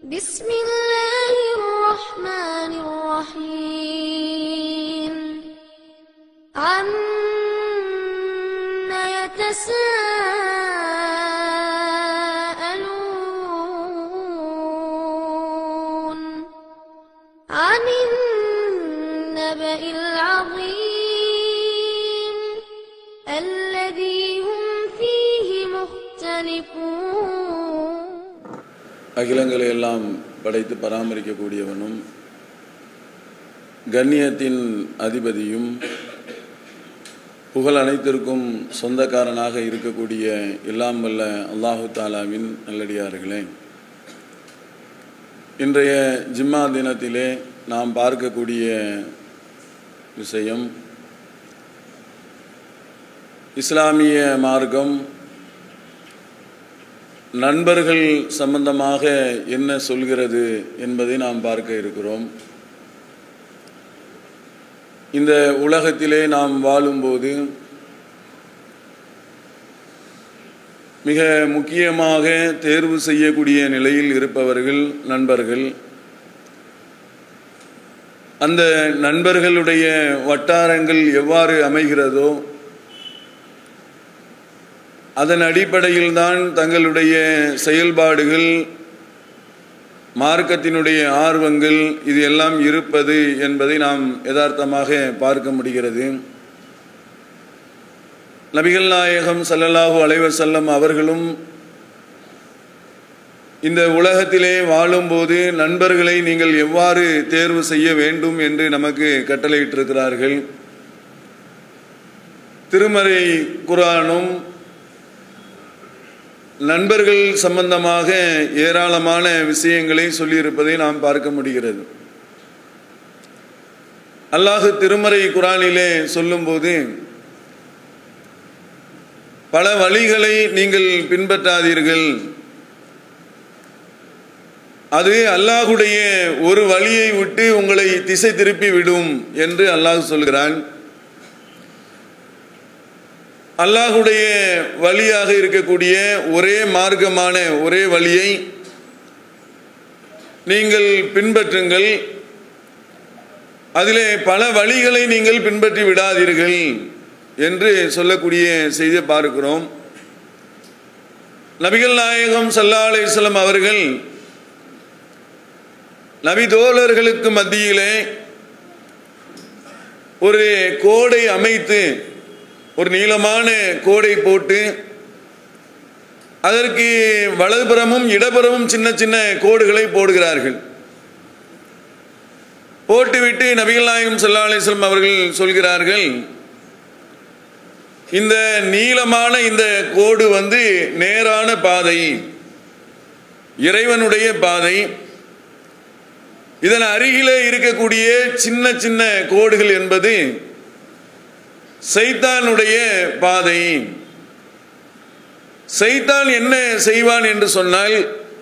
بسم الله الرحمن الرحيم عما يتساءلون عن النبأ العظيم الذي هم فيه مختلفون. அகிலங்களை எல்லாம் படைத்து பராமரிக்கக்கூடியவனும் கண்ணியத்தின் அதிபதியும் புகழ் அனைத்திற்கும் சொந்தக்காரனாக இருக்கக்கூடிய எல்லாம் வல்ல அல்லாஹு தாலாவின் நல்லடியார்களே, இன்றைய ஜிம்மா தினத்திலே நாம் பார்க்கக்கூடிய விஷயம் இஸ்லாமிய மார்க்கம் நண்பர்கள் சம்பந்தமாக என்ன சொல்கிறது என்பதை நாம் பார்க்க இருக்கிறோம். இந்த உலகத்திலே நாம் வாழும்போது மிக முக்கியமாக தேர்வு செய்யக்கூடிய நிலையில் இருப்பவர்கள் நண்பர்கள். அந்த நண்பர்களுடைய வட்டாரங்கள் எவ்வாறு அமைகிறதோ அதன் அடிப்படையில் தான் தங்களுடைய செயல்பாடுகள், மார்க்கத்தினுடைய ஆர்வங்கள் இது எல்லாம் இருப்பது என்பதை நாம் யதார்த்தமாக பார்க்க முடிகிறது. நபிகள் நாயகம் ஸல்லல்லாஹு அலைஹி வஸல்லம் அவர்களும் இந்த உலகத்திலே வாழும்போது நண்பர்களை நீங்கள் எவ்வாறு தேர்வு செய்ய வேண்டும் என்று நமக்கு கட்டளையிட்டிருக்கிறார்கள். திருமறை குர்ஆனும் நண்பர்கள் சம்பந்தமாக ஏராளமான விஷயங்களை சொல்லியிருப்பதை நாம் பார்க்க முடிகிறது. அல்லாஹ் திருமறை குர்ஆனிலே சொல்லும்போது பல வழிகளை நீங்கள் பின்பற்றாதீர்கள், அது அல்லாஹுடைய ஒரு வழியை விட்டு உங்களை திசை திருப்பி விடும் என்று அல்லாஹ் சொல்கிறான். அல்லாஹுடைய வழியாக இருக்கக்கூடிய ஒரே மார்க்கமான ஒரே வழியை நீங்கள் பின்பற்றுங்கள், அதிலே பல வழிகளை நீங்கள் பின்பற்றி விடாதீர்கள் என்று சொல்லக்கூடிய செய்தியை பார்க்கிறோம். நபிகள் நாயகம் ஸல்லல்லாஹு அலைஹி வஸல்லம் அவர்கள் நபி தோழர்களுக்கு மத்தியிலே ஒரு கோடை அமைத்து, ஒரு நீளமான கோடை போட்டு அதற்கு வலதுபுறமும் இடப்புறமும் சின்ன சின்ன கோடுகளை போடுகிறார்கள். போட்டுவிட்டு நபிகள் நாயகம் ஸல்லல்லாஹு அலைஹி வஸல்லம் அவர்கள் சொல்கிறார்கள், இந்த நீளமான இந்த கோடு நேரான பாதை, இறைவனுடைய பாதை. இதன் அருகிலே இருக்கக்கூடிய சின்ன சின்ன கோடுகள் என்பது சைத்தானுடைய பாதை. சைத்தான் என்ன செய்வான் என்று சொன்னால்,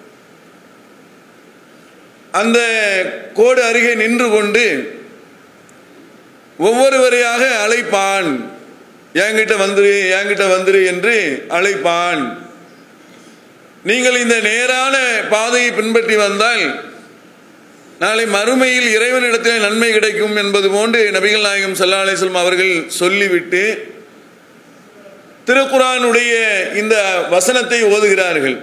அந்த கோடு அருகே நின்று கொண்டு ஒவ்வொருவரையாக அழைப்பான், என்கிட்ட வந்துரு என்கிட்ட வந்துரு என்று அழைப்பான். நீங்கள் இந்த நேரான பாதையை பின்பற்றி வந்தால் நாளை மறுமையில் இறைவனிடத்தில் நன்மை கிடைக்கும் என்பது போன்று நபிகள் நாயகம் ஸல்லல்லாஹு அலைஹி வஸல்லம் அவர்கள் சொல்லிவிட்டு திருக்குர்ஆனுடைய இந்த வசனத்தை ஓதுகிறார்கள்.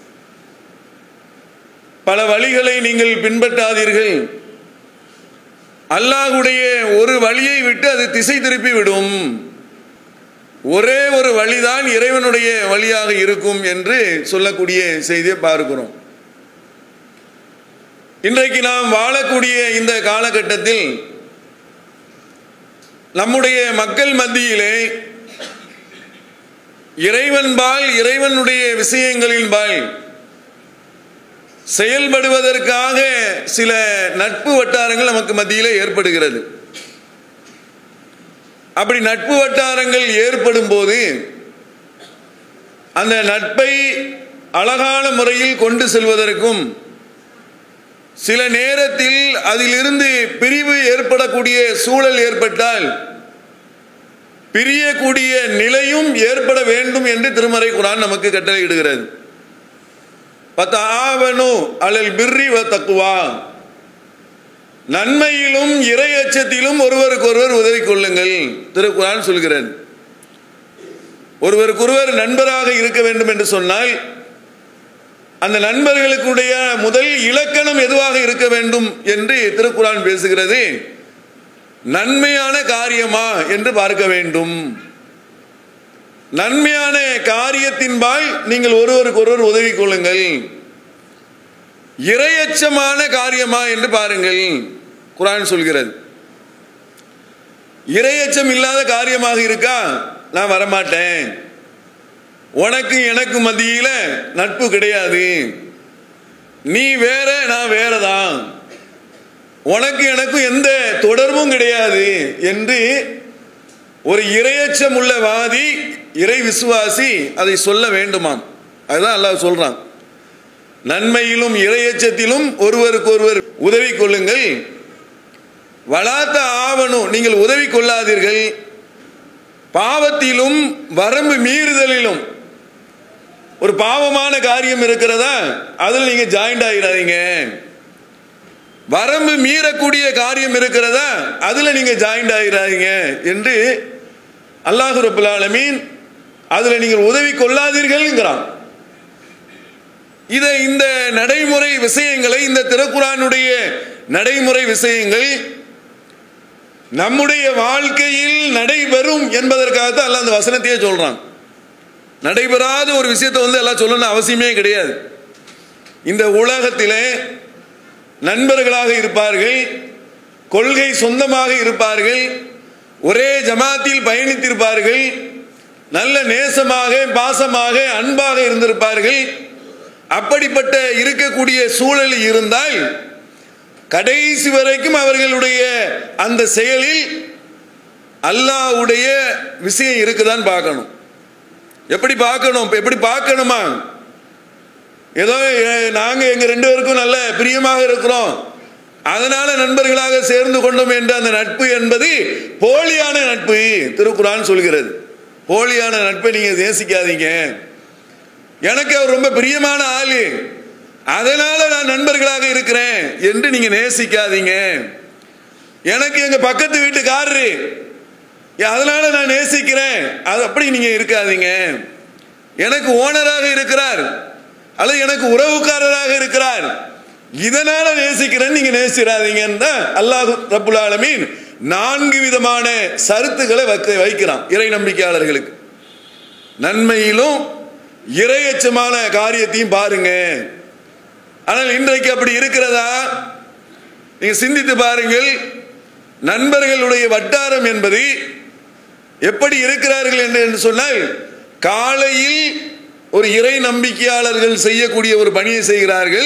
பல வழிகளை நீங்கள் பின்பற்றாதீர்கள், அல்லாஹ்வுடைய ஒரு வழியை விட்டு அது திசை திருப்பி விடும், ஒரே ஒரு வழிதான் இறைவனுடைய வழியாக இருக்கும் என்று சொல்லக்கூடிய செய்தியை பார்க்கிறோம். இன்றைக்கு நாம் வாழக்கூடிய இந்த காலகட்டத்தில் நம்முடைய மக்கள் மத்தியிலே இறைவன்பால், இறைவனுடைய விஷயங்களின்பால் செயல்படுவதற்காக சில நட்பு வட்டாரங்கள் நமக்கு மத்தியிலே ஏற்படுகிறது. அப்படி நட்பு வட்டாரங்கள் ஏற்படும் போது அந்த நட்பை அழகான முறையில் கொண்டு செல்வதற்கும் சில நேரத்தில் அதிலிருந்து பிரிவு ஏற்படக்கூடிய சூழல் ஏற்பட்டால் பிரியக்கூடிய நிலையும் ஏற்பட வேண்டும் என்று திருமறை குர்ஆன் நமக்கு கட்டளையிடுகிறது. வதஆவனு அலல் பிர்ரி வ தக்வா, நன்மையிலும் இறையச்சத்திலும் ஒருவருக்கு ஒருவர் உதவி கொள்ளுங்கள். திருக்குர்ஆன் சொல்கிறது. ஒருவருக்கொருவர் நண்பராக இருக்க வேண்டும் என்று சொன்னால் அந்த நண்பர்களுடைய முதல் இலக்கணம் எதுவாக இருக்க வேண்டும் என்று திருக்குர்ஆன் பேசுகிறது. நன்மையான காரியமா என்று பார்க்க வேண்டும். நன்மையான காரியத்தின்பால் நீங்கள் ஒருவருக்கு ஒருவர் உதவி கொள்ளுங்கள். இறையச்சமான காரியமா என்று பாருங்கள். குர்ஆன் சொல்கிறது. இறையச்சம் இல்லாத காரியமாக இருக்கா, நான் வரமாட்டேன், உனக்கு எனக்கு மத்தியில நட்பு கிடையாது, நீ வேற நான் வேறதான், உனக்கு எனக்கும் எந்த தொடர்பும் கிடையாது என்று ஒரு இறையச்சம் உள்ள வாதி, இறை விசுவாசி அதை சொல்ல வேண்டுமாம். அதுதான் அல்லாஹ் சொல்றான். நன்மையிலும் இறையச்சத்திலும் ஒருவருக்கு ஒருவர் உதவி கொள்ளுங்கள். வலாத்த ஆவனும், நீங்கள் உதவி கொள்ளாதீர்கள். பாவத்திலும் வரம்பு மீறுதலிலும், ஒரு பாவமான காரியம் இருக்கிறதா அதில் நீங்க ஜாயிண்ட் ஆகிடாதீங்க. வரம்பு மீறக்கூடிய காரியம் இருக்கிறதா அதுல நீங்க ஜாயிண்ட் ஆகிடாதீங்க என்று அல்லாஹ் ரப்பல் ஆலமீன் அதுல நீங்கள் உதவி கொள்ளாதீர்கள்ங்கிறான். இதை இந்த நடைமுறை விஷயங்களை, இந்த திருக்குர்ஆனுடைய நடைமுறை விஷயங்கள் நம்முடைய வாழ்க்கையில் நடைபெறும் என்பதற்காகத்தான் அல்லாஹ் அந்த வசனத்தையே சொல்றான். நடைபெறாத ஒரு விஷயத்தை எல்லாம் சொல்லணும் அவசியமே கிடையாது. இந்த உலகத்திலே நண்பர்களாக இருப்பார்கள், கொள்கை சொந்தமாக இருப்பார்கள், ஒரே ஜமாத்தில் பயணித்திருப்பார்கள், நல்ல நேசமாக பாசமாக அன்பாக இருந்திருப்பார்கள். அப்படிப்பட்ட இருக்கக்கூடிய சூழல் இருந்தால் கடைசி வரைக்கும் அவர்களுடைய அந்த செயலில் அல்லாஹ்வுடைய விஷயம் இருக்குதான் பார்க்கணும். எப்படி பார்க்கணும்? எப்படி பார்க்கணுமா? ஏதோ நாங்க எங்க ரெண்டு பேருக்கும் நல்ல பிரியமாக இருக்கிறோம், அதனால நண்பர்களாக சேர்ந்து கொண்டோம் என்ற அந்த நட்பு என்பது போலியான நட்பு. திருக்குர்ஆன் சொல்கிறது, போலியான நட்பை நீங்க நேசிக்காதீங்க. எனக்கு அவர் ரொம்ப பிரியமான ஆளு, அதனால நான் நண்பர்களாக இருக்கிறேன் என்று நீங்க நேசிக்காதீங்க. எனக்கு எங்க பக்கத்து வீட்டுக்காரரு, அதனால நான் நேசிக்கிறேன், அது அப்படி நீங்க இருக்காதீங்க. எனக்கு ஓனராக இருக்கிறார் அல்லது எனக்கு உறவுக்காரராக இருக்கிறார், இதனால நேசிக்கிறேன் நீங்க நேசிடாதீங்கன்னு அல்லாஹ் ரப்புல் ஆலமீன் 4 விதமான சருத்துக்களை வைக்கிறான் இறை நம்பிக்கையாளர்களுக்கு. நன்மையிலும் இறையச்சமான காரியத்தையும் பாருங்க. ஆனால் இன்றைக்கு அப்படி இருக்கிறதா? நீங்க சிந்தித்து பாருங்கள். நண்பர்களுடைய வட்டாரம் என்பது எப்படி இருக்கிறார்கள் என்று சொன்னால், காலையில் ஒரு இறை நம்பிக்கையாளர்கள் செய்யக்கூடிய ஒரு பணியை செய்கிறார்கள்,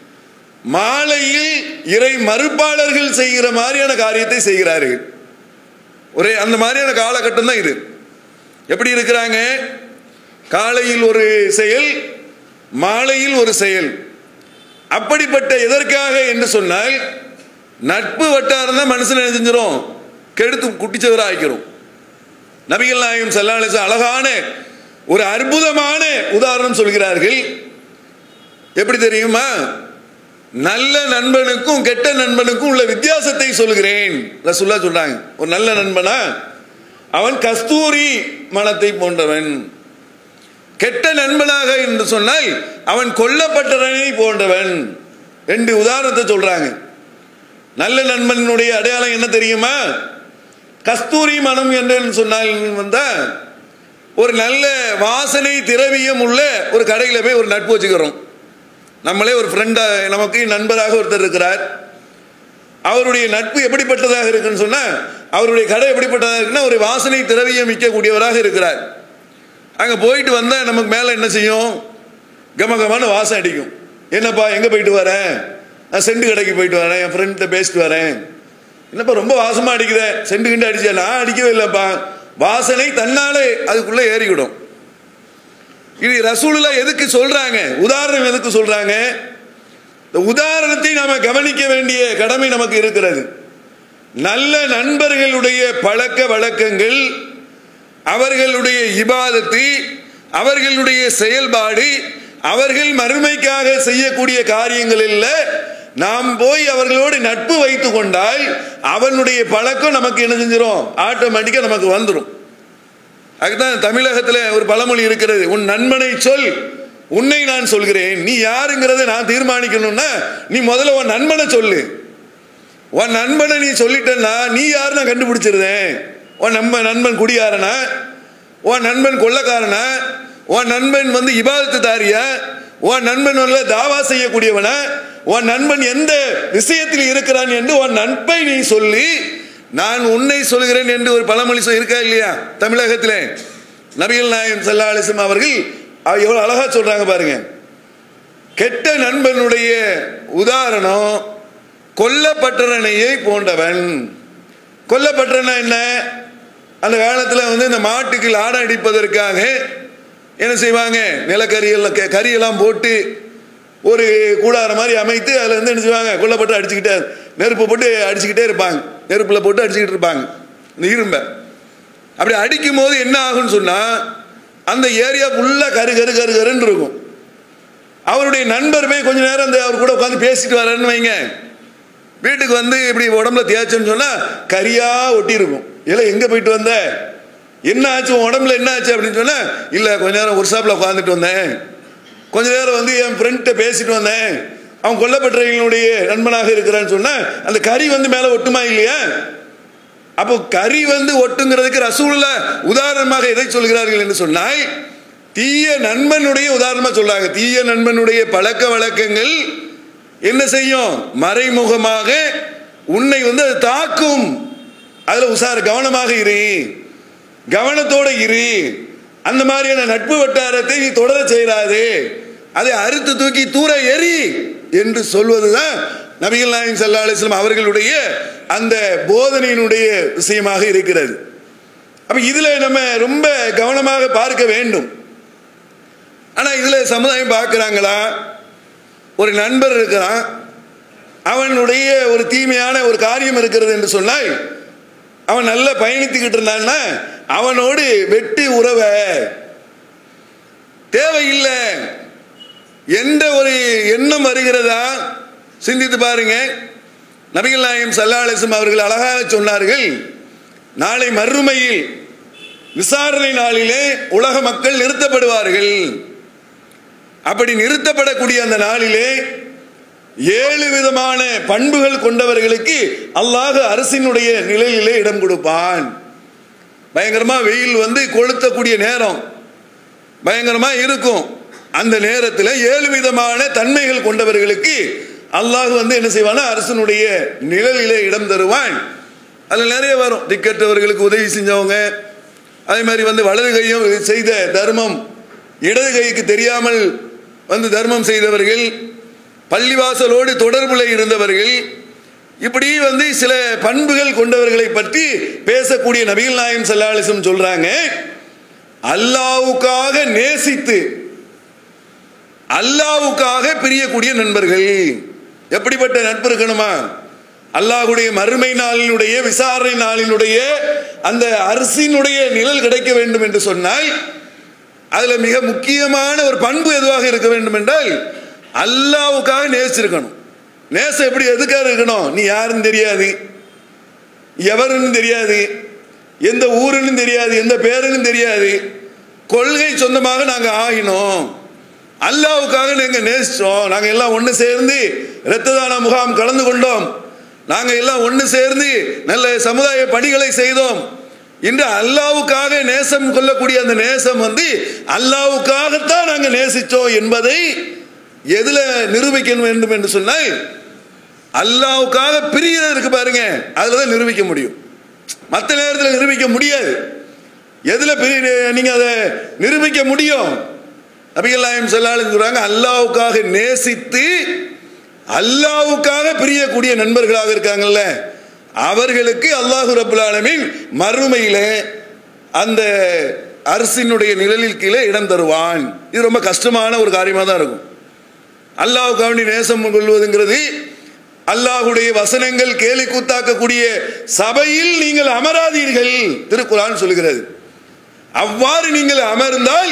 மாலையில் இறை மறுப்பாளர்கள் செய்கிற மாதிரியான காரியத்தை செய்கிறார்கள். ஒரே அந்த மாதிரியான காலகட்டம் தான் இது. எப்படி இருக்கிறாங்க? காலையில் ஒரு செயல், மாலையில் ஒரு செயல். அப்படிப்பட்ட எதற்காக என்று சொன்னால், நட்பு வட்டாரம் தான் மனுஷன் செஞ்சிடும், கெடுத்து குட்டிச்சவர ஆக்கிறோம். நபிகள் நாயகம் ஸல்லல்லாஹு அலைஹி வஸல்லம் அழகான ஒரு அற்புதமான உதாரணம் சொல்கிறார்கள். எப்படி தெரியுமா? நல்ல நண்பனுக்கும் கெட்ட நண்பனுக்கும் உள்ள வித்தியாசத்தை சொல்கிறேன். ரசூலுல்லாஹ் சொல்றாங்க, ஒரு நல்ல நண்பனா அவன் கஸ்தூரி மணத்தை போன்றவன், கெட்ட நண்பனாக என்று சொன்னால் அவன் கொல்லப்பட்டவனை போன்றவன். 2 உதாரணத்தை சொல்றாங்க. நல்ல நண்பனுடைய அடையாளம் என்ன தெரியுமா? கஸ்தூரி மனம் என்று சொன்னால் வந்தா, ஒரு நல்ல வாசனை திரவியம் உள்ள ஒரு கடையில் போய் ஒரு நட்பு வச்சுக்கிறோம். நம்மளே ஒரு ஃப்ரெண்டா, நமக்கு நண்பராக ஒருத்தர் இருக்கிறார், அவருடைய நட்பு எப்படிப்பட்டதாக இருக்குன்னு சொன்னா, அவருடைய கடை எப்படிப்பட்டதாக இருக்குன்னா ஒரு வாசனை திரவியம் விற்கக்கூடியவராக இருக்கிறார். அங்கே போயிட்டு வந்தால் நமக்கு மேலே என்ன செய்யும்? கமகமான வாசம் அடிக்கும். என்னப்பா எங்கே போயிட்டு வரேன்? நான் செண்டு கடைக்கு போயிட்டு வரேன், என் ஃப்ரெண்ட்கிட்ட பேசிட்டு வரேன். என்னப்பா ரொம்ப வாசமாக அடிக்குதே, செண்டு கிண்டு அடிச்சா? நான் அடிக்கவே இல்லைப்பா, வாசனை தன்னாலே அதுக்குள்ளே ஏறிவிடும். இது ரசூலுல்லாஹ் எதுக்கு சொல்றாங்க? உதாரணம் எதுக்கு சொல்றாங்க? இந்த உதாரணத்தை நாம கவனிக்க வேண்டிய கடமை நமக்கு இருக்கிறது. நல்ல நண்பர்களுடைய பழக்க வழக்கங்கள், அவர்களுடைய இபாதத்து, அவர்களுடைய செயல்பாடு அவர்கள் மறுமைக்காக செய்யக்கூடிய காரியங்களில் நாம் போய் அவர்களோடு நட்பு வைத்து கொண்டால் அவனுடைய பழக்கம் நமக்கு என்ன செஞ்சிடும், ஆட்டோமேட்டிக்கா நமக்கு வந்துடும். அதுதான் தமிழகத்தில் ஒரு பழமொழி இருக்கிறது, உன் நண்பனை சொல் உன்னை நான் சொல்கிறேன். நீ யாருங்கிறத நான் தீர்மானிக்கணும்னா நீ முதல்ல உன் நண்பனை சொல்லு. உன் நண்பனை நீ சொல்லிட்டேன்னா நீ யாரு நான் கண்டுபிடிச்சிருந்தேன். உன் நண்பன் குடியாரனா, உன் நண்பன் கொள்ளக்காரனா, உன் நண்பன் இபாதத்து தாரியா, உன் நண்பன் தாவா செய்யக்கூடியவனா, உன் நண்பன் எந்த விஷயத்தில் இருக்கிறான் என்று உன் நண்பை நீ சொல்லி நான் உன்னை சொல்கிறேன் என்று ஒரு பழமொழி இருக்கா இல்லையா தமிழகத்தில்? நபிகள் நாயகம் ஸல்லல்லாஹு அலைஹி வஸல்லம் அவர்கள் எவ்வளவு அழகா சொல்றாங்க பாருங்க. கெட்ட நண்பனுடைய உதாரணம் கொல்லப்பட்டவனையை போன்றவன். கொல்லப்பட்டவனா என்ன, அந்த காலத்தில் இந்த மாட்டுக்கு லாடம் அடிப்பதற்காக என்ன செய்வாங்க, கரியெல்லாம் போட்டு ஒரு கூடார மாதிரி அமைத்து அதில் என்ன செய்வாங்க, கொல்லப்பட்டு அடிச்சுக்கிட்டே நெருப்பு போட்டு அடிச்சுக்கிட்டே இருப்பாங்க. நெருப்பில் போட்டு அடிச்சுக்கிட்டு இருப்பாங்க இந்த இரும்பை. அப்படி அடிக்கும் போது என்ன ஆகும்னு சொன்னால் அந்த ஏரியா ஃபுல்லாக கருன்னு இருக்கும். அவருடைய நண்பர் போய் கொஞ்சம் நேரம் அவர் கூட உட்காந்து பேசிட்டு வரேன்னு வைங்க, வீட்டுக்கு இப்படி உடம்புல தேய்ச்சோன்னு சொன்னால் கரியாக ஒட்டி இருக்கும். இல்லை எங்கே போயிட்டு வந்த, என்ன ஆச்சு உடம்புல என்ன ஆச்சு அப்படின்னு சொன்னால், இல்லை கொஞ்ச நேரம் ஒரு ஷாப்பில் உட்காந்துட்டு வந்தேன், கொஞ்ச நேரம் என் ஃப்ரெண்ட்ட பேசிட்டு வந்தேன், அவன் கொல்லப்பட்டவங்களுடைய நண்பனாக இருக்கிறான்னு சொன்னால் அந்த கறி மேலே ஒட்டுமா இல்லையா? அப்போ கறி ஒட்டுங்கிறதுக்கு ரசூலுல்லாஹ் உதாரணமாக எதை சொல்கிறார்கள் என்று சொன்னால் தீய நண்பனுடைய உதாரணமாக சொல்றாங்க. தீய நண்பனுடைய பழக்க வழக்கங்கள் என்ன செய்யும், மறைமுகமாக உன்னை அது தாக்கும். அதுல கவனமாக இரு, கவனத்தோட இரு. அந்த மாதிரியான நட்பு வட்டாரத்தை நீ தொடர செய்யாது, அதை அறுத்து தூக்கி தூர எரி என்று சொல்வதுதான் நபிகள் நாயகம் ஸல்லல்லாஹு அலைஹி வஸல்லம் அவர்களுடைய அந்த போதனையினுடைய விஷயமாக இருக்கிறது. அப்ப இதுல நம்ம ரொம்ப கவனமாக பார்க்க வேண்டும். ஆனா இதுல சமுதாயம் பார்க்கிறாங்களா, ஒரு நண்பர் இருக்கிறான், அவனுடைய ஒரு தீமையான ஒரு காரியம் இருக்கிறது என்று சொன்னால் அவன் நல்லா பயணித்துக்கிட்டு இருந்தான்னா அவனோடு வெட்டி உறவை தேவையில்லை என்ற ஒரு எண்ணம் வருகிறதா சிந்தித்து பாருங்க. நபிகள் நாயகம் ஸல்லல்லாஹு அலைஹி வஸல்லம் அவர்கள் அழகாக சொன்னார்கள், நாளை மறுமையில் விசாரணை நாளிலே உலக மக்கள் நிறுத்தப்படுவார்கள். அப்படி நிறுத்தப்படக்கூடிய அந்த நாளிலே 7 விதமான பண்புகள் கொண்டவர்களுக்கு அல்லாஹ் அரசினுடைய நிலையிலே இடம் கொடுப்பான். பயங்கரமா வெயில் கொளுத்தக்கூடிய நேரம் பயங்கரமா இருக்கும். அந்த நேரத்தில் 7 விதமான தன்மைகள் கொண்டவர்களுக்கு அல்லாஹ் என்ன செய்வானா, அரசனுடைய நிழலிலே இடம் தருவான். அதில் நிறைய வரும், திக்கற்றவர்களுக்கு உதவி செஞ்சவங்க, அதே மாதிரி வலது கையும் செய்த தர்மம், இடது கைக்கு தெரியாமல் தர்மம் செய்தவர்கள், பள்ளிவாசலோடு தொடர்புல இருந்தவர்கள், இப்படி சில பண்புகள் கொண்டவர்களை பற்றி பேசக்கூடிய நபிகள் நாயகம் ஸல்லல்லாஹு அலைஹி வஸல்லம் சொல்றாங்க, அல்லாஹ்வுக்காக நேசித்து அல்லாஹ்வுக்காக பிரியக்கூடிய நண்பர்கள். எப்படிப்பட்ட நட்பு இருக்கணுமா, அல்லாஹ்வுடைய மறுமை நாளினுடைய விசாரணை நாளினுடைய அந்த அரசினுடைய நிழல் கிடைக்க வேண்டும் என்று சொன்னால் அதுல மிக முக்கியமான ஒரு பண்பு எதுவாக இருக்க வேண்டும் என்றால் அல்லாஹ்வுக்காக நேசிச்சிருக்கணும். நேசம் எப்படி எதுக்காக இருக்கணும், நீ யாருன்னு தெரியாது, எவருன்னு தெரியாது, எந்த ஊருன்னு தெரியாது, எந்த பேருன்னு தெரியாது, கொள்கை சொந்தமாக நாங்க ஆகினோம், அல்லாஹ்வுக்காக நாங்க நேசிச்சோம், நாங்க எல்லாம் ஒன்று சேர்ந்து இரத்த தான முகாம் கலந்து கொண்டோம், நாங்க எல்லாம் ஒன்று சேர்ந்து நல்ல சமுதாய பணிகளை செய்தோம் என்று அல்லாஹ்வுக்காக நேசம் கொள்ளக்கூடிய அந்த நேசம் அல்லாஹ்வுக்காகத்தான் நாங்க நேசிச்சோம் என்பதை எதுல நிரூபிக்க வேண்டும் என்று சொன்னால் அல்லாஹ்வுக்காக பிரியறது இருக்கு பாருங்க, அதுலதான் நிரூபிக்க முடியும். மற்ற நேரத்தில் நிரூபிக்க முடியாது. எதுல நீங்க அதை நிரூபிக்க முடியும்? நபிகள் நாயகம் ஸல்லல்லாஹு அலைஹி வஸல்லம் சொல்றாங்க, அல்லாஹ்வுக்காக நேசித்து அல்லாஹ்வுக்காக பிரியக்கூடிய நண்பர்களாக இருக்காங்கல்ல, அவர்களுக்கு அல்லாஹ் ரப்பல் ஆலமீன் மறுமையில அந்த அரசினுடைய நிழலில் கீழே இடம் தருவான். இது ரொம்ப கஷ்டமான ஒரு காரியமா தான் இருக்கும். அல்லாஹ்வுக்காக நேசம் கொள்வதுங்கிறது அல்லாஹ்வுடைய வசனங்கள் கேலி கூத்தாக்கக்கூடிய சபையில் நீங்கள் அமராதீர்கள் திருக்குர்ஆன் சொல்கிறது. அவ்வாறு நீங்கள் அமர்ந்தால்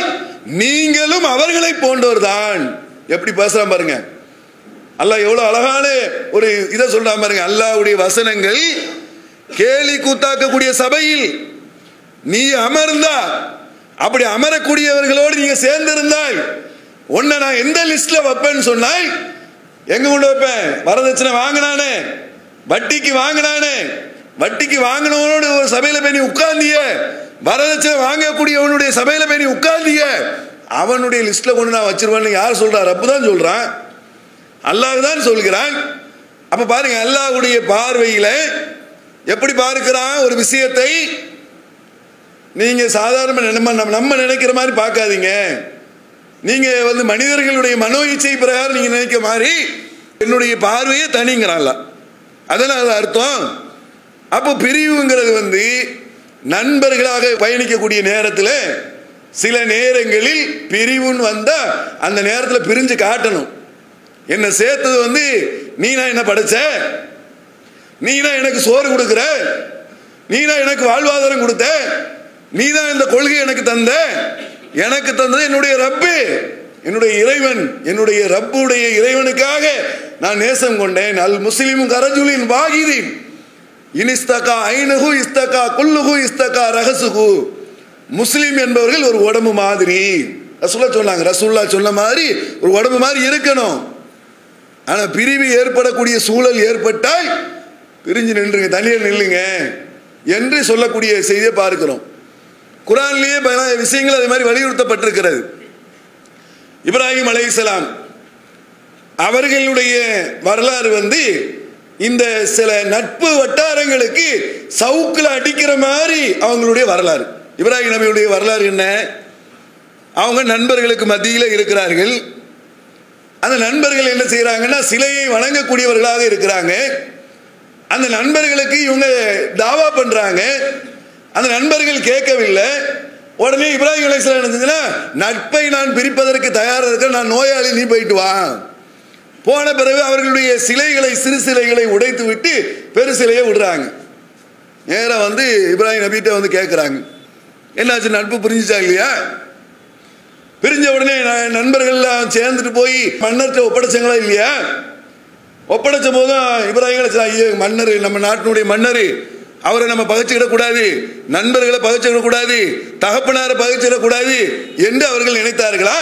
நீங்களும் அவர்களை போன்றவர்தான். எப்படி பேசுறான் பாருங்க. அல்லாஹ் எவ்வளவு அழகான ஒரு இதை சொல்றான் பாருங்க. அல்லாஹ்வுடைய வசனங்கள் கேலி கூத்தாக்கக்கூடிய சபையில் நீ அமர்ந்தா, அப்படி அமரக்கூடியவர்களோடு நீங்க சேர்ந்திருந்தால் உன்னை நான் எந்த லிஸ்ட்ல வைப்பேன்னு சொன்னால் எங்க கொண்டு வைப்பேன்? வரதட்சணை வாங்கினானே, வட்டிக்கு வாங்கினானே, வட்டிக்கு வாங்கினவனோடு ஒரு சபையில போய் நீ உட்கார்ந்திய, வரதட்சணை வாங்கக்கூடியவனுடைய சபையில போய் நீ உட்கார்ந்திய, அவனுடைய லிஸ்ட்ல கொண்டு நான் வச்சிருவேன்னு யார் சொல்றா? ரப்பு தான் சொல்றான், அல்லாஹ் தான் சொல்கிறான். அப்ப பாருங்க, அல்லாஹ்வுடைய பார்வையில எப்படி பார்க்கிறான் ஒரு விஷயத்தை. நீங்க சாதாரண நம்ம நினைக்கிற மாதிரி பார்க்காதீங்க. நீங்க மனிதர்களுடைய மனோ இச்சை பிரகாரம் நீங்க நினைக்கிற மாதிரி என்னுடைய பார்வையை தனிங்கிறான்ல. அதனால அர்த்தம். அப்போ பிரிவுங்கிறது நண்பர்களாக பயணிக்கக்கூடிய நேரத்தில் சில நேரங்களில் பிரிவுன்னு வந்தா அந்த நேரத்தில் பிரிஞ்சு காட்டணும். என்ன சேர்த்தது நீனா என்ன படைச்ச, நீனா எனக்கு சோறு கொடுக்கிற, நீனா எனக்கு வாழ்வாதாரம் கொடுத்த, நீதான் இந்த கொள்கை எனக்கு தந்த, எனக்கு தந்தது என்னுடைய ரப்பு, என்னுடைய இறைவன், என்னுடைய ரப்புடைய இறைவனுக்காக நான் நேசம் கொண்டேன். அல் முஸ்லிமும் கரஜுலின் வாகிதீன் இனிஸ்தகா ஐனுகு இஸ்தகா குல்லுகு இஸ்தகா ரகசுகு. முஸ்லிம் என்பவர்கள் ஒரு உடம்பு மாதிரி. ரசூலுல்லாஹ் சொன்னாங்க, ரசூலுல்லாஹ் சொன்ன மாதிரி ஒரு உடம்பு மாதிரி இருக்கணும். ஆனா பிரிவு ஏற்படக்கூடிய சூழல் ஏற்பட்டால் பிரிஞ்சு நின்றுங்க, தனியில் நில்லுங்க என்று சொல்லக்கூடிய செய்தியை பார்க்கிறோம். குர்ஆன்லயே பல விஷயங்கள் அதே மாதிரி வலியுறுத்தப்பட்டிருக்கிறது. இப்ராஹிம் அலைஹிஸ்ஸலாம் அவர்களுடைய வரலாறு இந்த சில நட்பு வட்டாரங்களுக்கு சவுக்குல அடிக்கிற மாதிரி அவங்களுடைய வரலாறு. இப்ராஹிம் நபியுடைய வரலாறு என்ன? அவங்க நண்பர்களுக்கு மத்தியில் இருக்கிறார்கள். அந்த நண்பர்கள் என்ன செய்யறாங்கன்னா சிலையை வணங்கக்கூடியவர்களாக இருக்கிறாங்க. அந்த நண்பர்களுக்கு இவங்க தாவா பண்றாங்க. அந்த நண்பர்கள் கேட்கவில்லை. உடனே இப்ராஹிம் அலைஹிஸ்ஸலாம் என்ன செஞ்சா, நட்பை நான் பிரிப்பதற்கு தயாராக இருக்க, நான் நோயாளி, நீ போயிட்டு வா. போன பிறகு அவர்களுடைய சிலைகளை, சிறு சிலைகளை உடைத்து விட்டு பெரு சிலையை விடுறாங்க. நேரா இப்ராஹிம் நபிட்ட கேட்கிறாங்க, என்னாச்சு, நட்பு பிரிஞ்சுச்சா இல்லையா? பிரிஞ்ச உடனே நண்பர்கள் சேர்ந்துட்டு போய் மன்னர்கிட்ட ஒப்படைச்சாங்களா இல்லையா? ஒப்படைச்ச போதும் இப்ராஹிம் மன்னர், நம்ம நாட்டினுடைய மன்னர், அவரை நம்ம பகைச்சிடக்கூடாது, நண்பர்களை பகைச்சிடக்கூடாது, தகப்பனாரை பகைச்சிடக்கூடாது என்று அவர்கள் நினைத்தார்களா?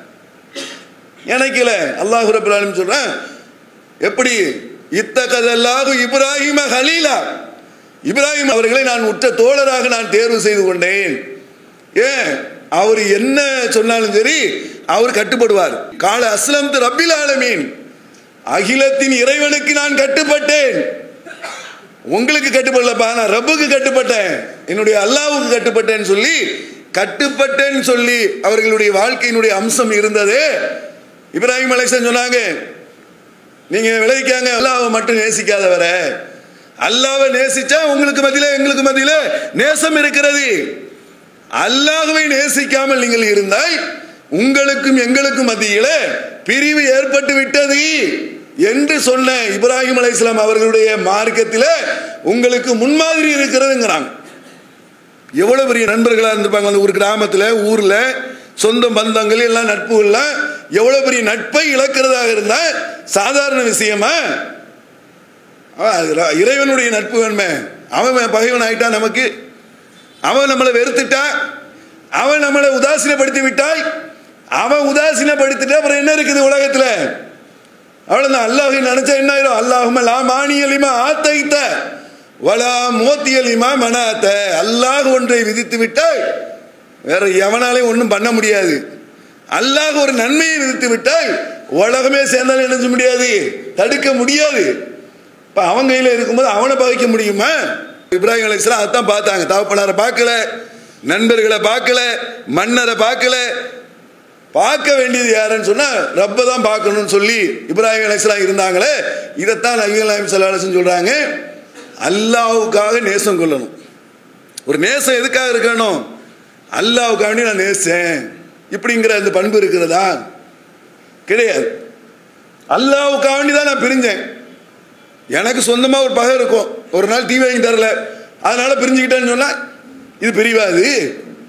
நினைக்கல. அல்லாஹ் ரப்பல் ஆலமீன் சொல்றான், எப்படி இத்தகதல்லாஹு இப்ராஹிம ஹலீலா, இப்ராஹிம் அவர்களை நான் உற்ற தோழராக நான் தேர்வு செய்து கொண்டேன். ஏன்? அவர் என்ன சொன்னாலும் சரி அவர் கட்டுப்படுவார். கால அஸ்லம்து ரப்பில் ஆலமீன், அகிலத்தின் இறைவனுக்கு நான் கட்டுப்பட்டேன். உங்களுக்கு கட்டுப்படலப்பா, நான் ரப்புக்கு கட்டுப்பட்டேன், என்னுடைய அல்லாஹ்வுக்கு கட்டுப்பட்டேன்னு சொல்லி, கட்டுப்பட்டேன்னு சொல்லி அவர்களுடைய வாழ்க்கையினுடைய அம்சம் இருந்தது. இப்ராஹிம் அலைஹிஸ்ஸலாம் சொன்னாங்க, நீங்க விளைவிக்காங்க, அல்லாஹ்வை மட்டும் நேசிக்காதவர, அல்லாஹ்வை நேசிச்சா உங்களுக்கு மத்தியில எங்களுக்கு மத்தியில நேசம் இருக்கிறது. அல்லாஹ்வை நேசிக்காமல் நீங்கள் இருந்தால் உங்களுக்கும் எங்களுக்கும் மத்தியில பிரிவு ஏற்பட்டு விட்டது என்று சொன்ன இப்ராஹிம் அலைஹிஸ்ஸலாம் அவர்களுடைய மார்க்கத்தில் உங்களுக்கு முன்மாதிரி இருக்கிறதுங்கிறாங்க. எவ்வளவு பெரிய நண்பர்களா இருந்திருப்பாங்க. அந்த ஒரு கிராமத்தில், ஊர்ல சொந்த பந்தங்கள் எல்லாம் நட்புகள்லாம் எவ்வளவு பெரிய நட்பை இழக்கிறதாக இருந்தா சாதாரண விஷயமா? இறைவனுடைய நட்பு வேணுமே. அவன் பகைவன் ஆயிட்டா, நமக்கு அவன் நம்மளை வெறுத்துட்டா, அவன் நம்மளை உதாசீனப்படுத்தி விட்டாய், அவன் உதாசீனப்படுத்திட்டா அப்புறம் என்ன இருக்குது உலகத்துல? அவ்வளவுதான். அல்லாஹ் நினைச்சா என்ன ஆயிரும்? அல்லாஹும்ம லா மானிய லிமா ஆத்தைத வலா முஅத்திய லிமா மனாத. அல்லாஹ் ஒன்றை விதித்து விட்டால் வேற எவனாலையும் ஒன்றும் பண்ண முடியாது. அல்லாஹ் ஒரு நன்மையை விதித்து விட்டால் உலகமே சேர்ந்தாலும் என்ன செய்ய முடியாது, தடுக்க முடியாது. இப்ப அவன் கையில இருக்கும்போது அவனை பகைக்க முடியுமா? இப்ராஹிம் அலைஹிஸ்ஸலாம் அதான் பார்த்தாங்க. தகப்பனாரை பார்க்கல, நண்பர்களை பார்க்கல, மன்னரை பார்க்கல. பார்க்க வேண்டியது யாருன்னு சொன்னா ரப்ப தான் பார்க்கணும்னு சொல்லி இப்ராஹிம் அலைஹிஸ்ஸலாம் இருந்தாங்களே. இதைத்தான் நபிகள் நாயகம் ஸல்லல்லாஹு அலைஹி வஸல்லம் சொல்றாங்க, அல்லாஹ்வுக்காக நேசம் கொள்ளணும். ஒரு நேசம் எதுக்காக இருக்கணும்? அல்லாஹ்வுக்காக வேண்டி நான் நேசேன் இப்படிங்கிற அந்த பண்பு இருக்கிறதா? கிடையாது. அல்லாஹ்வுக்காக வேண்டி தான் நான் பிரிஞ்சேன். எனக்கு சொந்தமா ஒரு பகை இருக்கும், ஒரு நாள் டிவி வாங்கி தரல, அதனால பிரிஞ்சுக்கிட்டேன்னு சொன்னா இது பிரிவாது.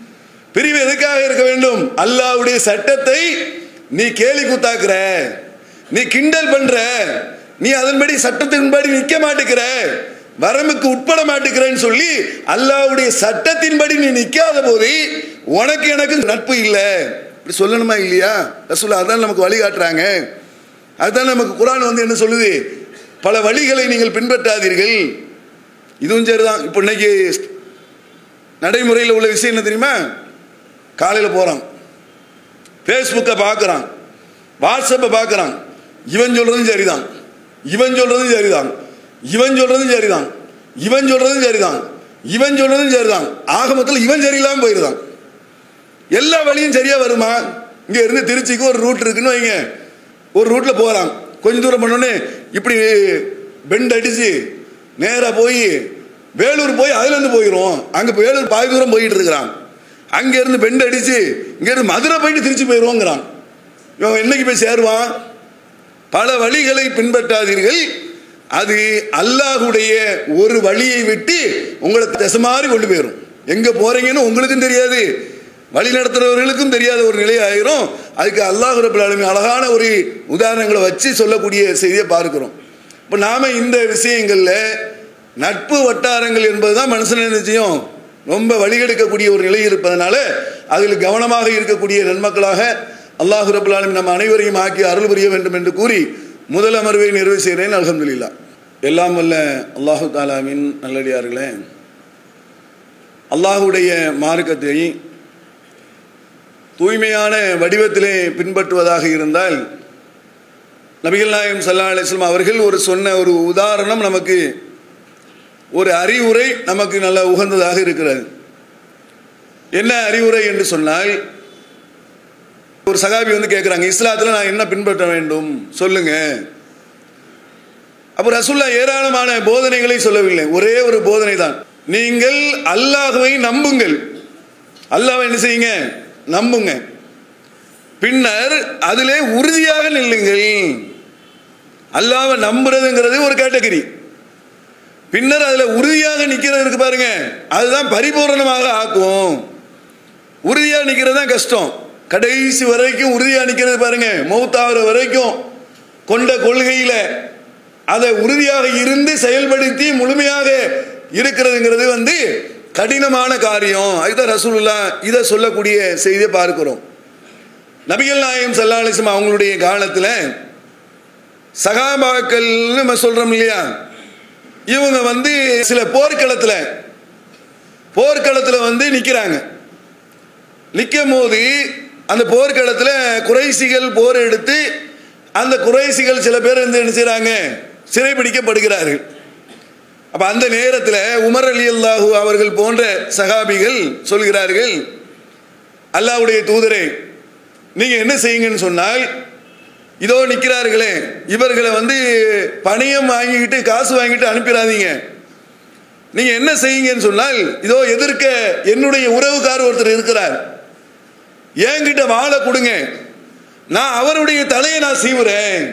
பிரிவு எதுக்காக இருக்க வேண்டும்? அல்லாஹ்வுடைய சட்டத்தை நீ கேலி கூத்தாக்குற, நீ கிண்டல் பண்ற, நீ அதன்படி சட்டத்தின்படி நிற்க மாட்டேங்கிற, வரம்புக்கு உட்பட மாட்டேங்கிறேன்னு சொல்லி அல்லாஹ்வுடைய சட்டத்தின்படி நீ நிற்காத போது உனக்கு எனக்கு நட்பு இல்லை. இப்படி சொல்லணுமா இல்லையா? ரசூலுல்லாஹ் அதான் நமக்கு வழிகாட்டுறாங்க. அதுதான் நமக்கு குர்ஆன் வந்து என்ன சொல்லுது? பல வழிகளை நீங்கள் பின்பற்றாதீர்கள். இதுவும் சரிதான். இப்போ இன்னைக்கு நடைமுறையில் உள்ள விஷயம் என்ன தெரியுமா? காலையில் போகிறான், ஃபேஸ்புக்கை பார்க்குறான், வாட்ஸ்அப்பை பார்க்குறான், இவன் சொல்கிறதும் சரிதான், இவன் சொல்கிறதும் சரிதான், இவன் சொல்கிறதும் சரிதான், இவன் சொல்கிறதும் சரிதான், இவன் சொல்கிறதும் சரிதான், ஆக மொத்தத்தில் இவன் சரியில்லாமல் போயிடுதான். எல்லா வழியும் சரியாக வருமா? இங்கே இருந்து திருச்சிக்கு ஒரு ரூட் இருக்குன்னு வைங்க, ஒரு ரூட்டில் போகிறான், கொஞ்சம் தூரம் பண்ணோன்னே இப்படி பெண்ட் அடித்து நேராக போய் வேலூர் போய் அதுலேருந்து போயிடும். அங்கே வேலூர் பாதி தூரம் போயிட்டு இருக்கிறான். அங்கேருந்து பெண்ட் அடித்து இங்கேருந்து மதுரை போயிட்டு திருச்சி போயிடுவோங்கிறான். இவன் என்னைக்கு போய் சேருவான்? பல வழிகளை பின்பற்றாதீர்கள். அது அல்லாஹ்வுடைய ஒரு வழியை விட்டு உங்களை திசை மாறி கொண்டு போயிடும். எங்கே போகிறீங்கன்னு உங்களுக்கும் தெரியாது, வழி நடத்துகிறவர்களுக்கும் தெரியாத ஒரு நிலை ஆயிரும். அதுக்கு அல்லாஹ் ரப்பல் ஆலமீன் அழகான ஒரு உதாரணங்களை வச்சு சொல்லக்கூடிய செய்தியை பார்க்கிறோம். இப்போ நாம் இந்த விஷயங்களில் நட்பு வட்டாரங்கள் என்பது தான் மனுஷன நிச்சயம் ரொம்ப வழிகெடுக்கக்கூடிய ஒரு நிலை இருப்பதனால அதில் கவனமாக இருக்கக்கூடிய நன்மக்களாக அல்லாஹ் ரப்பல் ஆலமீன் நம்ம அனைவரையும் ஆக்கி அருள் புரிய வேண்டும் என்று கூறி முதல் அமர்வை நிறைவு செய்கிறேன். அல்ஹம்துலில்லாஹ். எல்லாம் வல்ல அல்லாஹு தஆலாவின் நல்லடியார்களே, அல்லாஹ்வுடைய மார்க்கத்தை தூய்மையான வடிவத்திலே பின்பற்றுவதாக இருந்தால் நபிகள் நாயகம் ஸல்லல்லாஹு அலைஹி வஸல்லம் அவர்கள் ஒரு சொன்ன ஒரு உதாரணம் நமக்கு ஒரு அறிவுரை நமக்கு நல்ல உகந்ததாக இருக்கிறது. என்ன அறிவுரை என்று சொன்னால், ஒரு சகாபி வந்து கேட்குறாங்க, இஸ்லாத்தில் நான் என்ன பின்பற்ற வேண்டும் சொல்லுங்க. அப்போ ரசூலுல்லாஹ் ஏராளமான போதனைகளை சொல்லவில்லை, ஒரே ஒரு போதனை தான். நீங்கள் அல்லாஹ்வை நம்புங்கள், அல்லாஹ்வை என்ன செய்யுங்க? நம்புங்க. பின்னர் அதிலே உறுதியாக நில்லுங்கள். அல்லாஹ்வை நம்புறதுங்கிறது ஒரு கேட்டகரி, பின்னர் அதில் உறுதியாக நிற்கிறது இருக்கு பாருங்க, அதுதான் பரிபூர்ணமாக ஆக்கும். உறுதியாக நிற்கிறது தான் கஷ்டம். கடைசி வரைக்கும் உறுதியாக நிற்கிறது பாருங்க, மௌத்தாகிற வரைக்கும் கொண்ட கொள்கையில் அதை உறுதியாக இருந்து செயல்படுத்தி முழுமையாக இருக்கிறதுங்கிறது வந்து கடினமான காரியம். அதுதான் ரசூலுல்லாஹ் இதை சொல்லக்கூடிய செய்தியை பார்க்கிறோம். நபிகள் நாயகம் ஸல்லல்லாஹு அலைஹி வஸல்லம் அவங்களுடைய காலத்தில் சகாபாக்கள் நம்ம சொல்றோம் இல்லையா, இவங்க வந்து சில போர்க்களத்தில் வந்து நிற்கிறாங்க. நிற்கும் போது அந்த போர்க்களத்தில் குறைசிகள் போர் எடுத்து அந்த குறைசிகள் சில பேர் வந்து என்ன செய்கிறாங்க? சிறைபிடிக்கப்படுகிறார்கள். அப்போ அந்த நேரத்தில் உமர் ரலியல்லாஹு அவர்கள் போன்ற சகாபிகள் சொல்கிறார்கள், அல்லாஹ்வுடைய தூதரே, நீங்கள் என்ன செய்யுங்கன்னு சொன்னால், இதோ நிற்கிறார்களே இவர்களை வந்து பணியம் வாங்கிக்கிட்டு காசு வாங்கிட்டு அனுப்பிடாதீங்க. நீங்கள் என்ன செய்யுங்கன்னு சொன்னால், இதோ எதிர்க்க என்னுடைய உறவுக்காரர் ஒருத்தர் இருக்கிறார், என்கிட்ட வாழை கொடுங்க, நான் அவருடைய தலையை நான் சீவுறேன்.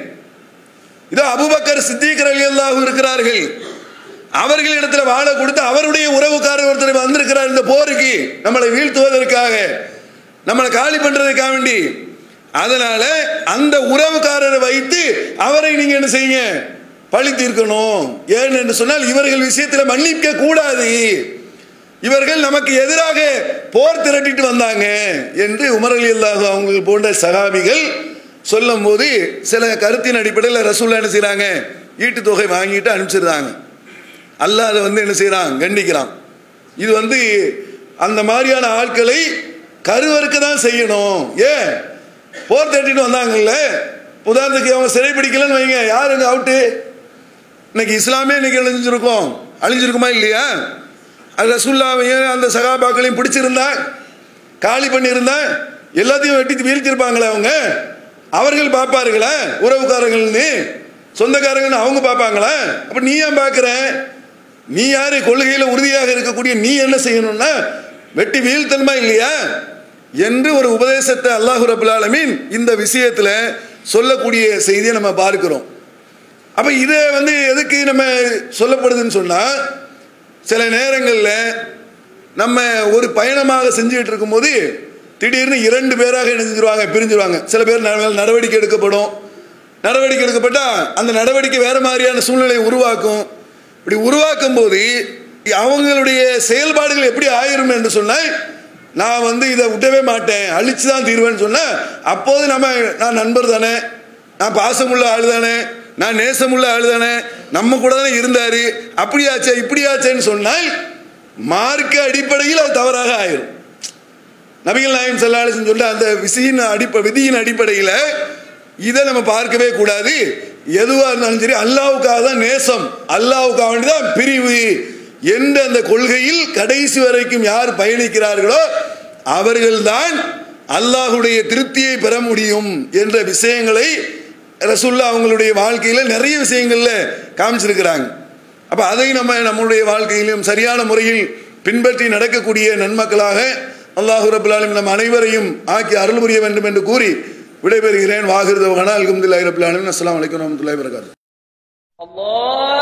இதோ அபூபக்கர் சித்திக் ரலியல்லாஹு இருக்கிறார்கள், அவர்களிடத்துல வாழை கொடுத்து அவருடைய உறவுக்காரர் ஒருத்தர் வந்திருக்கிறார் இந்த போருக்கு நம்மளை வீழ்த்துவதற்காக, நம்மளை காலி பண்றதுக்காக வேண்டி. அதனால அந்த உறவுக்காரரை வைத்து அவரை நீங்க என்ன செய்யுங்க? பழி தீர்க்கணும். ஏன்னு சொன்னால் இவர்கள் விஷயத்தில் மன்னிக்க கூடாது, இவர்கள் நமக்கு எதிராக போர் திரட்டிட்டு வந்தாங்க என்று உமர் ரலியல்லாஹு அவங்க போன்ற சகாபிகள் சொல்லும் போது சில கருத்தின் அடிப்படையில் ரசூலுல்லாஹ் என்ன செய்யறாங்க? ஈட்டு தொகை வாங்கிட்டு அனுப்பிச்சிருந்தாங்க. அல்லாஹ் அதை வந்து என்ன செய்யறான்? கண்டிக்கிறான். இது வந்து அந்த மாதிரியான ஆட்களை கருவறுக்க தான் செய்யணும். ஏன்? போர் திரட்டிட்டு வந்தாங்கல்ல, உதாரணத்துக்கு அவங்க சிறைப்பிடிக்கலன்னு வைங்க, யாருங்க அவுட்டு? இன்னைக்கு இஸ்லாமே இன்னைக்கு அழிஞ்சிருக்குமா இல்லையா? அது ரசூலுல்லாஹ்வையும் அந்த சகாபாக்களையும் பிடிச்சிருந்தா, காலி பண்ணியிருந்தா எல்லாத்தையும் வெட்டி வீழ்த்திருப்பாங்களே அவங்க. அவர்கள் பார்ப்பார்களா? உறவுக்காரங்கள்னு சொந்தக்காரங்கன்னு அவங்க பார்ப்பாங்களா? அப்ப நீ ஏன் பார்க்குற? நீ யாரு? கொள்கையில் உறுதியாக இருக்கக்கூடிய நீ என்ன செய்யணும்னா வெட்டி வீழ்த்தணுமா இல்லையா என்று ஒரு உபதேசத்தை அல்லாஹ் ரப்பல் ஆலமீன் இந்த விஷயத்தில் சொல்லக்கூடிய செய்தியை நம்ம பார்க்கிறோம். அப்போ இதை வந்து எதுக்கு நம்ம சொல்லப்படுதுன்னு சொன்னால், சில நேரங்களில் நம்ம ஒரு பயணமாக செஞ்சுட்டு இருக்கும்போது திடீர்னு 2 பேராக இணைஞ்சிருவாங்க, பிரிஞ்சிருவாங்க. சில பேர் நடவடிக்கை எடுக்கப்படும். நடவடிக்கை எடுக்கப்பட்டா அந்த நடவடிக்கை வேற மாதிரியான சூழ்நிலையை உருவாக்கும். இப்படி உருவாக்கும் போது அவங்களுடைய செயல்பாடுகள் எப்படி ஆயிரும் என்று சொன்னால், நான் இதை விட்டவே மாட்டேன், அழிச்சு தான் தீர்வேன்னு சொன்ன, அப்போது நான் நண்பர் தானே, நான் பாசமுள்ள ஆள் தானே, நான் நேசமுள்ள ஆள் தானே, நம்ம கூட தானே இருந்தாரு, அப்படியாச்சே இப்படியாச்சேன்னு சொன்னால் மார்க்க அடிப்படையில் அது தவறாக ஆயிரும். நபிகள் நாயகம் ஸல்லல்லாஹு அலைஹி வஸல்லம் சொல்ற அந்த விதியின் அடிப்படையில் இதை நம்ம பார்க்கவே கூடாது. எதுவாக இருந்தாலும் சரி அல்லாஹ்வுக்காக தான் நேசம், அல்லாஹ்வுக்காக வேண்டிதான் பிரிவு என்ற அந்த கொள்கையில் கடைசி வரைக்கும் யார் பயணிக்கிறார்களோ அவர்கள்தான் அல்லாஹ்வுடைய திருப்தியை பெற முடியும் என்ற விஷயங்களை ரசூலுல்லாஹ் அவங்களுடைய வாழ்க்கையில நிறைய விஷயங்கள்ல காமிச்சிருக்கிறாங்க. அப்ப அதை நம்முடைய வாழ்க்கையிலும் சரியான முறையில் பின்பற்றி நடக்கக்கூடிய நன்மக்களாக அல்லாஹ் ரப்பல் ஆலமீன் நம் அனைவரையும் ஆக்கி அருள் புரிய வேண்டும் என்று கூறி விடைபெறுகிறேன். வாகிருதவனா அல்ஹம்துலில்லாஹி ரப்பில் ஆலமீன். அஸ்ஸலாமு அலைக்கும் வரஹ்மத்துல்லாஹி வபரகாத்துஹு.